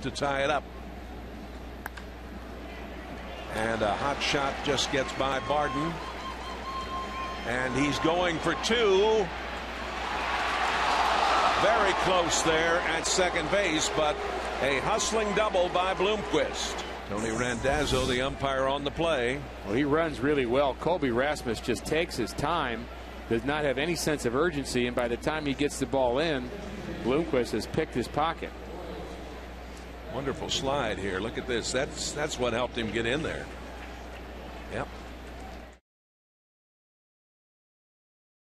to tie it up. And a hot shot just gets by Barden. And he's going for two. Very close there at second base, but a hustling double by Bloomquist. Tony Randazzo, the umpire, on the play. Well, he runs really well. Colby Rasmus just takes his time, does not have any sense of urgency, and by the time he gets the ball in, Bloomquist has picked his pocket. Wonderful slide here. Look at this. That's what helped him get in there.